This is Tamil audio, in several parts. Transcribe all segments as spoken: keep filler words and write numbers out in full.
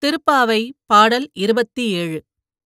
திருப்பாவை பாடல் இருபத்தி ஏழு.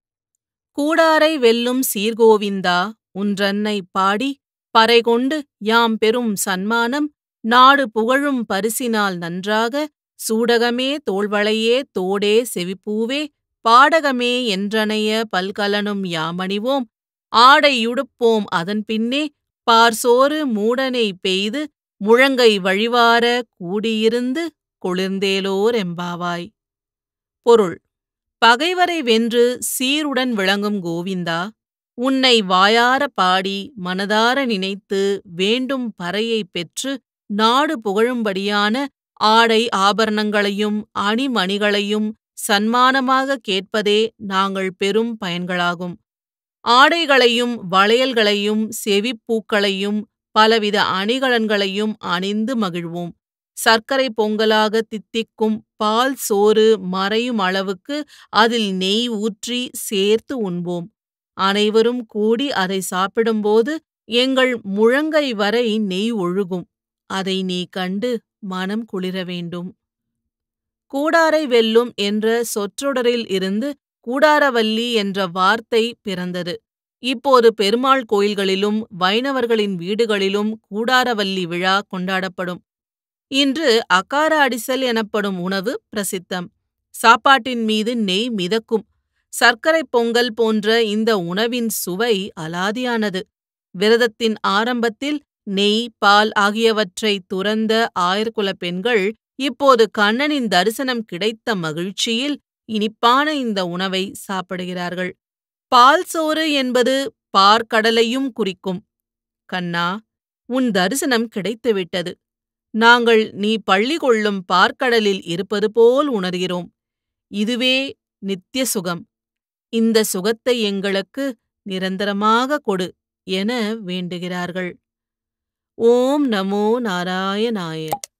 கூடாரை வெல்லும் சீர்கோவிந்தா உன்றன்னை பாடி பறைகொண்டு யாம் பெரும் சன்மானம் நாடு புகழும் பரிசினால் நன்றாக சூடகமே தோள்வளையே தோடே செவிப்பூவே பாடகமே என்றனைய பல்கலனும் யாமணிவோம் ஆடையுடுப்போம் அதன் பின்னே பார்சோறு மூடனை பெய்து முழங்கை வழிவார கூடியிருந்து குளிர்ந்தேலோர் எம்பாவாய். பொருள்: பகைவரை வென்று சீருடன் விளங்கும் கோவிந்தா, உன்னை வாயார பாடி மனதார நினைத்து வேண்டும் பறையைப் பெற்று நாடு புகழும்படியான ஆடை ஆபரணங்களையும் அணிமணிகளையும் சன்மானமாக கேட்பதே நாங்கள் பெறும் பயன்களாகும். ஆடைகளையும் வளையல்களையும் செவிப்பூக்களையும் பலவித அணிகலன்களையும் அணிந்து மகிழ்வோம். சர்க்கரை பொங்கலாக தித்திக்கும் பால் சோறு மறையும் அளவுக்கு அதில் நெய் ஊற்றி சேர்த்து உண்போம். அனைவரும் கூடி அதை சாப்பிடும்போது எங்கள் முழங்கை வரை நெய் ஒழுகும். அதை நீ கண்டு மனம் குளிர வேண்டும். கூடாரை வெல்லும் என்ற சொற்றொடரில் இருந்து கூடாரவல்லி என்ற வார்த்தை பிறந்தது. இப்போது பெருமாள் கோயில்களிலும் வைணவர்களின் வீடுகளிலும் கூடாரவல்லி விழா கொண்டாடப்படும். இன்று அக்கார அடிசல் எனப்படும் உணவு பிரசித்தம். சாப்பாட்டின் மீது நெய் மிதக்கும். சர்க்கரை பொங்கல் போன்ற இந்த உணவின் சுவை அலாதியானது. விரதத்தின் ஆரம்பத்தில் நெய் பால் ஆகியவற்றை துறந்த ஆயர்குலப் பெண்கள் இப்போது கண்ணனின் தரிசனம் கிடைத்த மகிழ்ச்சியில் இனிப்பான இந்த உணவை சாப்பிடுகிறார்கள். பால் சோறு என்பது பார்க்கடலையும் குறிக்கும். கண்ணா, உன் தரிசனம் கிடைத்துவிட்டது. நாங்கள் நீ பள்ளி கொள்ளும் பார்க்கடலில் இருப்பது போல் உணர்கிறோம். இதுவே நித்திய சுகம். இந்த சுகத்தை எங்களுக்கு நிரந்தரமாக கொடு என வேண்டுகிறார்கள். ஓம் நமோ நாராயணாய.